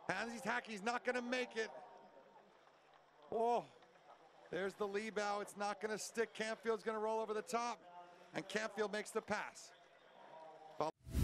Hansy's Hackey's not going to make it. Oh, there's the lee bow. It's not going to stick. Canfield's going to roll over the top, and Canfield makes the pass.